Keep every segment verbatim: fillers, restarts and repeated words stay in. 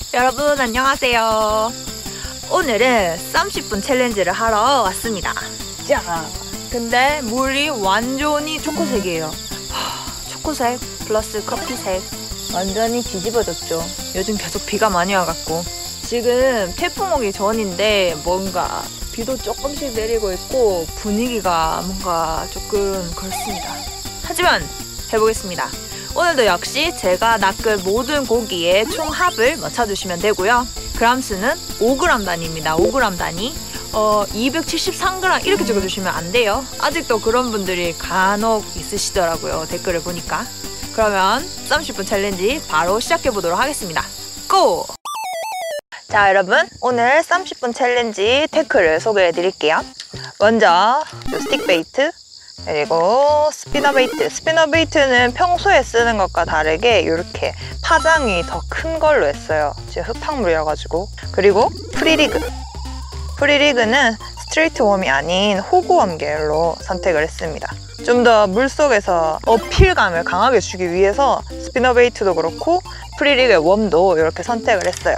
여러분 안녕하세요. 오늘은 삼십 분 챌린지를 하러 왔습니다. 자, 근데 물이 완전히 초코색이에요. 하, 초코색 플러스 커피색 완전히 뒤집어졌죠. 요즘 계속 비가 많이 와갖고 지금 태풍 오기 전인데 뭔가 비도 조금씩 내리고 있고 분위기가 뭔가 조금 그렇습니다. 하지만 해보겠습니다. 오늘도 역시 제가 낚을 모든 고기의 총합을 맞춰주시면 되고요. 그램수는 오 그램 단위입니다. 오 그램 단위. 어, 이백칠십삼 그램 이렇게 적어주시면 안 돼요. 아직도 그런 분들이 간혹 있으시더라고요. 댓글을 보니까. 그러면 삼십 분 챌린지 바로 시작해보도록 하겠습니다. 고! 자, 여러분 오늘 삼십 분 챌린지 태클을 소개해드릴게요. 먼저 스틱 베이트, 그리고 스피너 베이트. 스피너 베이트는 평소에 쓰는 것과 다르게 이렇게 파장이 더 큰 걸로 했어요. 지금 흙탕물이어가지고. 그리고 프리리그. 프리리그는 스트레이트 웜이 아닌 호구웜 계열로 선택을 했습니다. 좀 더 물속에서 어필감을 강하게 주기 위해서 스피너 베이트도 그렇고 프리리그의 웜도 이렇게 선택을 했어요.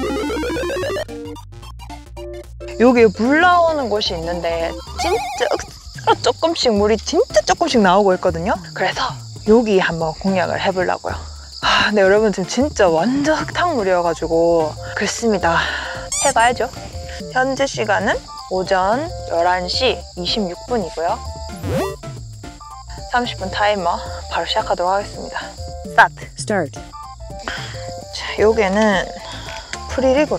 여기 물 나오는 곳이 있는데 진짜 조금씩 물이 진짜 조금씩 나오고 있거든요. 그래서 여기 한번 공략을 해보려고요. 아, 근데 여러분 지금 진짜 완전 흙탕물이어가지고 그렇습니다. 해봐야죠. 현재 시간은 오전 열한 시 이십육 분이고요. 삼십 분 타이머 바로 시작하도록 하겠습니다. 스타트! 스타트. 자, 요게는 프리릭으로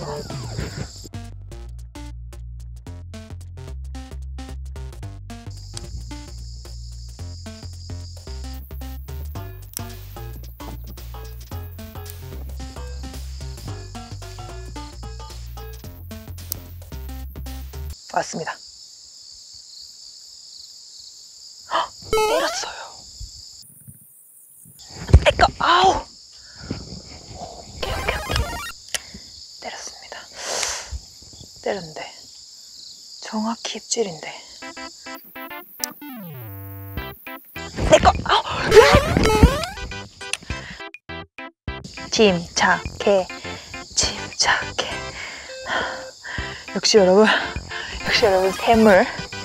왔습니다. 헉, 때렸어요. 에꺼, 아우. 오케이, 오케이, 오케이. 때렸습니다. 때렸는데 정확히 입질인데. 내꺼, 아우. 침착해, 침착해. 역시 여러분. 역시 여러분 샘물.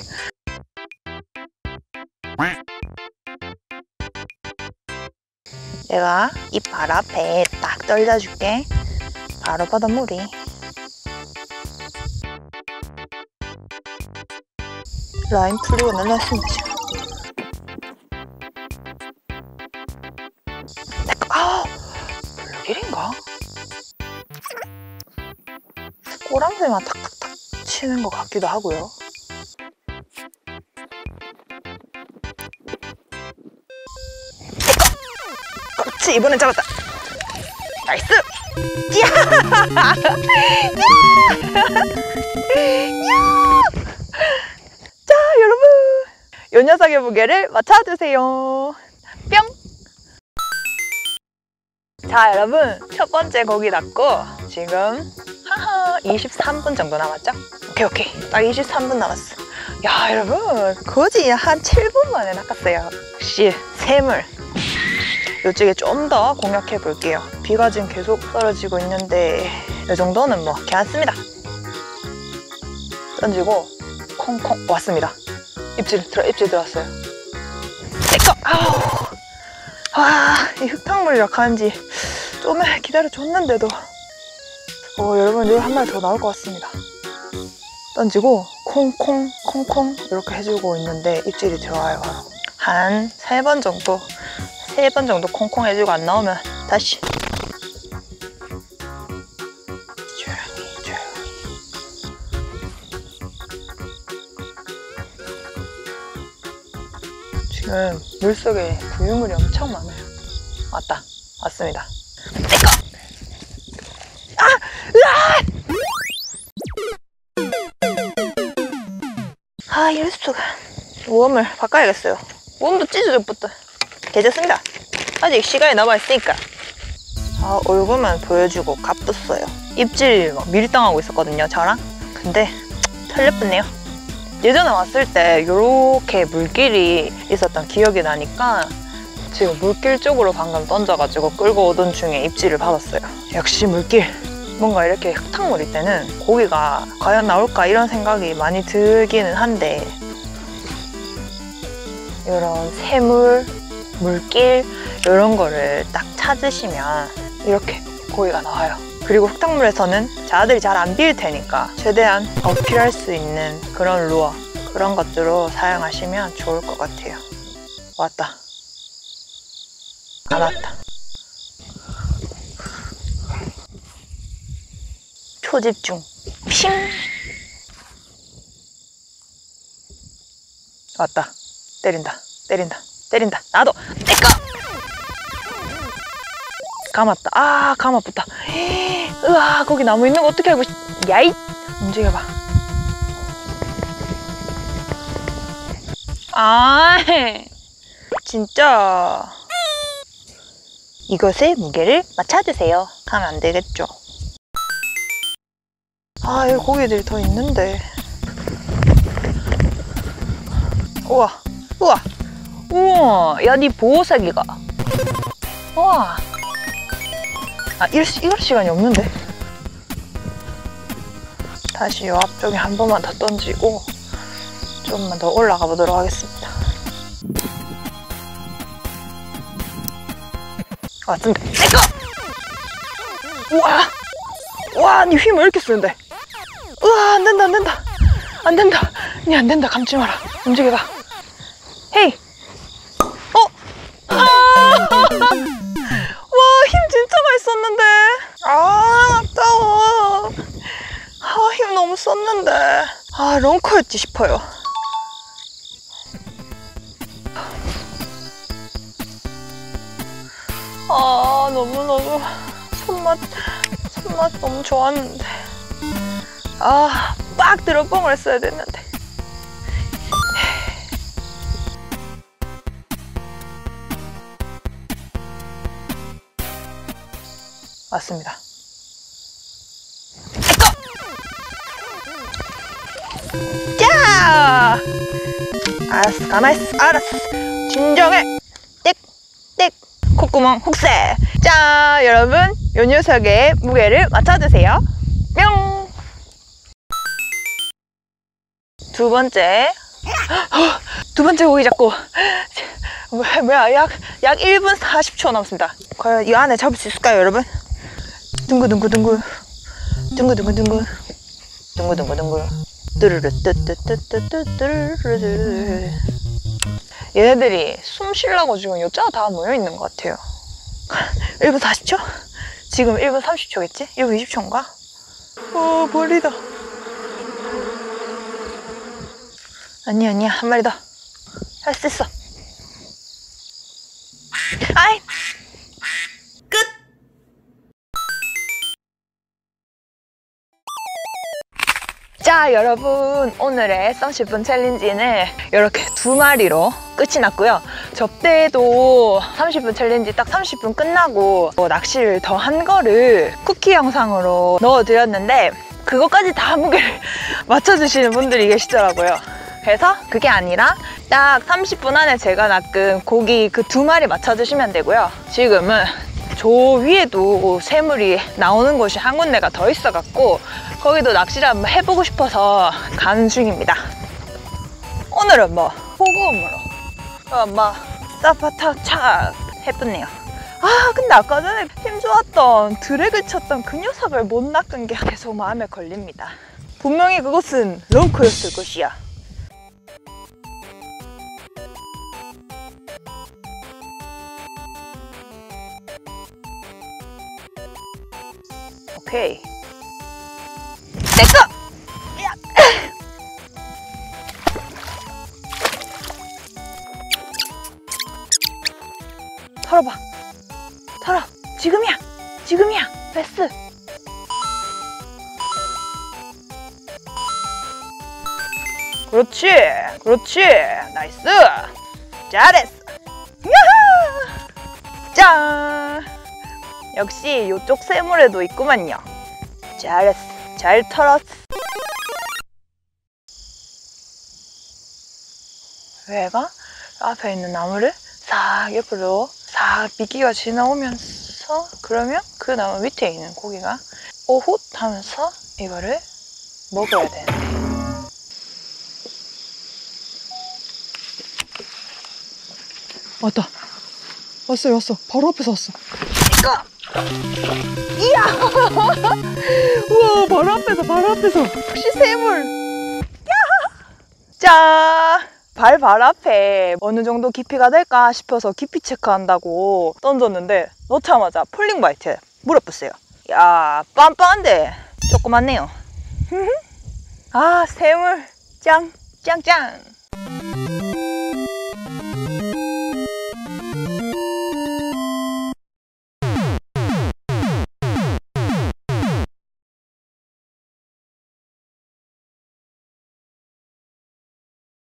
내가 이 발 앞에 딱 떨려줄게. 바로 바닷물이. 라인 풀리고 날라왔습니다 지금. 아우, 블루길인가? 꼬랑새만 탁탁탁 치는 것 같기도 하고요. 그렇지, 이번엔 잡았다. 나이스! 야! 야! 자, 여러분 요 녀석의 무게를 맞춰주세요. 뿅! 자, 여러분 첫 번째 고기 낚고 지금 하하 이십삼 분 정도 남았죠? 오케이 오케이 딱 이십삼 분 남았어. 야, 여러분 거의 한 칠 분 만에 낚았어요. 역시 샘물. 이쪽에 좀 더 공략해 볼게요. 비가 지금 계속 떨어지고 있는데 이 정도는 뭐 괜찮습니다. 던지고 콩콩 왔습니다. 입질 들어 입질 들어왔어요. 에꺼! 아우. 와, 이 흙탕물이라 하는지 좀 기다려 줬는데도 어, 여러분 여기 한 마리 더 나올 것 같습니다. 던지고 콩콩 콩콩 이렇게 해주고 있는데 입질이 들어와요. 한 세 번 정도 세 번 정도 콩콩 해주고 안 나오면 다시 조용히 조용히. 지금 물속에 부유물이 엄청 많아요. 왔다 왔습니다. 내꺼! 아! 으아! 아, 이럴 수가. 웜을 바꿔야겠어요. 웜도 찢어졌부터. 괜찮습니다. 아직 시간이 남아있으니까. 아, 얼굴만 보여주고 가쁘어요. 입질 막 밀당하고 있었거든요, 저랑. 근데 털려붙네요. 예전에 왔을 때 이렇게 물길이 있었던 기억이 나니까 지금 물길 쪽으로 방금 던져가지고 끌고 오던 중에 입질을 받았어요. 역시 물길. 뭔가 이렇게 흙탕물일 때는 고기가 과연 나올까 이런 생각이 많이 들기는 한데, 이런 새물, 물길 이런 거를 딱 찾으시면 이렇게 고기가 나와요. 그리고 흙탕물에서는 자아들이 잘 안 비일 테니까 최대한 어필할 수 있는 그런 루어, 그런 것들로 사용하시면 좋을 것 같아요. 왔다. 안 왔다. 초집중. 핑! 왔다. 때린다. 때린다. 때린다. 나도! 내꺼! 감았다. 아, 감았다. 으아, 거기 나무 있는 거 어떻게 알고, 야잇! 움직여봐. 아, 진짜. 이것의 무게를 맞춰주세요. 하면 안 되겠죠. 아, 여기 고기들이 더 있는데. 우와, 우와, 우와, 야, 니 보호색이가. 우와. 아, 이럴, 이럴 시간이 없는데. 다시 요 앞쪽에 한 번만 더 던지고 좀만 더 올라가 보도록 하겠습니다. 왔습니다. 내꺼! 우와! 와, 니 힘을 이렇게 쓰는데. 우와, 안 된다, 안 된다. 안 된다. 니 안 된다. 감지 마라. 움직여봐. 헤이! 어? 아! 와, 힘 진짜 많이 썼는데. 아, 아까워. 아, 힘 너무 썼는데. 아, 런커였지 싶어요. 아, 너무너무 손맛, 손맛 너무 좋았는데. 아, 빡 들어 뻥을 했어야 됐는데. 맞습니다. 자! 알았어, 가만히 있어, 알았어. 진정해. 띡, 띡. 콧구멍 혹세. 자, 여러분, 요 녀석의 무게를 맞춰주세요. 뿅! 두 번째. 두 번째 고기 잡고. 뭐야, 약, 약 일 분 사십 초 남았습니다. 과연 이 안에 잡을 수 있을까요, 여러분? 둥구둥구둥구. 둥구둥구둥구. 둥구둥구둥구. 뚜루루 뚜뚜뚜뚜뚜뚜루루. 얘네들이 숨 쉬려고 지금 요자가 다 모여있는 것 같아요. 일 분 사십 초? 지금 일 분 삼십 초겠지? 일 분 이십 초인가? 어, 멀리다. 아니야, 아니야. 한 마리 더. 할 수 있어. 아이! 끝! 자, 여러분, 오늘의 삼십 분 챌린지는 이렇게 두 마리로 끝이 났고요. 접대도 삼십 분 챌린지 딱 삼십 분 끝나고 뭐 낚시를 더 한 거를 쿠키 영상으로 넣어드렸는데 그것까지 다 무게를 맞춰주시는 분들이 계시더라고요. 그래서 그게 아니라 딱 삼십 분 안에 제가 낚은 고기 그 두 마리 맞춰주시면 되고요. 지금은 저 위에도 새물이 나오는 곳이 한 군데가 더 있어갖고 거기도 낚시를 한번 해보고 싶어서 가는 중입니다. 오늘은 뭐 호구음으로 한번 싸파타차 해보네요. 아, 근데 아까 전에 힘 좋았던 드랙을 쳤던 그 녀석을 못 낚은 게 계속 마음에 걸립니다. 분명히 그것은 런커였을 것이야. 오케이. 내꺼! 털어봐. 털어. 지금이야. 지금이야. 베스트. 그렇지. 그렇지. 나이스. 잘했어. 야호! 짠. 역시 요쪽 새물에도 있구만요. 잘했어. 잘 털었어. 얘가 앞에 있는 나무를 싹 옆으로 싹 미끼가 지나오면서 그러면 그 나무 밑에 있는 고기가 오훗 하면서 이거를 먹어야 되는데. 왔다. 왔어요, 왔어. 바로 앞에서 왔어. 이거. 이야! 우와, 바로 앞에서, 바로 앞에서. 역시 새물. 자, 발 발 앞에 어느 정도 깊이가 될까 싶어서 깊이 체크한다고 던졌는데 넣자마자 폴링 바이트 물어봤어요. 야, 빤빤한데 조그맣네요. 아, 새물 짱, 짱짱.